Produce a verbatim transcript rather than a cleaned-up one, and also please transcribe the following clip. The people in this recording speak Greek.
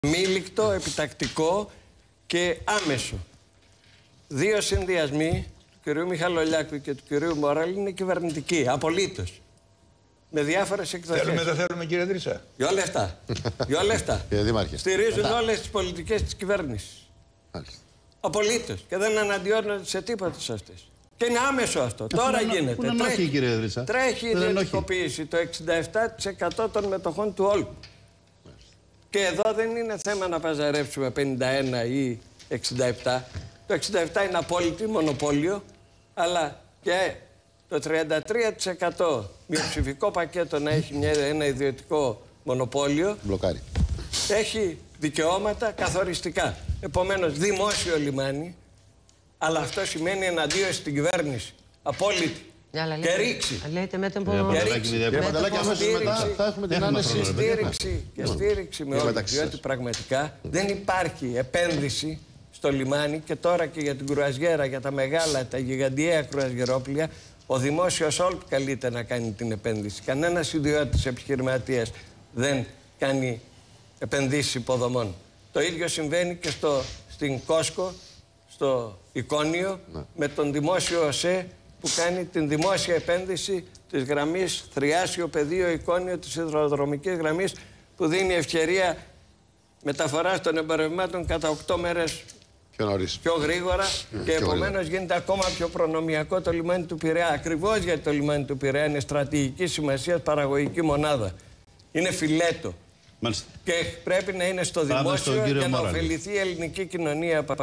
Μίλικτο, επιτακτικό και άμεσο. Δύο συνδυασμοί του κ. Μιχαλολιάκου και του κ. Μοράλη είναι κυβερνητικοί, απολύτως. Με διάφορες εκδοχές. Θέλουμε, δεν θέλουμε, κύριε Δρύσα. Δυο λεφτά. Δυο λεφτά. Στηρίζουν όλες τις πολιτικές της κυβέρνησης. Απολύτως. Και δεν αναντιώνονται σε τίποτα σε αυτές. Και είναι άμεσο αυτό. Ε, Τώρα είναι, γίνεται. είναι Τρέχει, ενοχή, κύριε Δρύσα. τρέχει η ιδιωτικοποίηση. Το εξήντα επτά τοις εκατό των μετοχών του όλου. Και εδώ δεν είναι θέμα να παζαρέψουμε πενήντα ένα ή εξήντα επτά. Το εξήντα επτά είναι απόλυτη μονοπόλιο, αλλά και το τριάντα τρία τοις εκατό μειοψηφικό πακέτο να έχει μια, ένα ιδιωτικό μονοπόλιο. Μπλοκάρει. Έχει δικαιώματα καθοριστικά. Επομένως, δημόσιο λιμάνι, αλλά αυτό σημαίνει εναντίον στην κυβέρνηση. Απόλυτη. Αλλά και ρήξη. Λέτε με τον θα έχουμε την άνεση. Στήριξη και στήριξη με όλους. Διότι πραγματικά δεν υπάρχει επένδυση στο λιμάνι και τώρα και για την κρουαζιέρα, για τα μεγάλα, τα γιγαντιαία κρουαζιερόπλια, ο δημόσιος όλπ καλείται να κάνει την επένδυση. Κανένας ιδιώτης επιχειρηματίας δεν κάνει επενδύσεις υποδομών. Το ίδιο συμβαίνει και στο, στην Κόσκο, στο Εικόνιο, ναι, με τον δημόσιο ΟΣΕ που κάνει την δημόσια επένδυση της γραμμής Θριάσιο Πεδίο Εικόνιο της υδροδρομικής γραμμής, που δίνει ευκαιρία μεταφοράς των εμπορευμάτων κατά οκτώ μέρες πιο, νωρίς. πιο γρήγορα mm, και επομένως γίνεται ακόμα πιο προνομιακό το λιμάνι του Πειραιά. Ακριβώς γιατί το λιμάνι του Πειραιά είναι στρατηγική σημασία παραγωγική μονάδα. Είναι φιλέτο. Μάλιστα. Και πρέπει να είναι στο δημόσιο για να ωφεληθεί η ελληνική κοινωνία.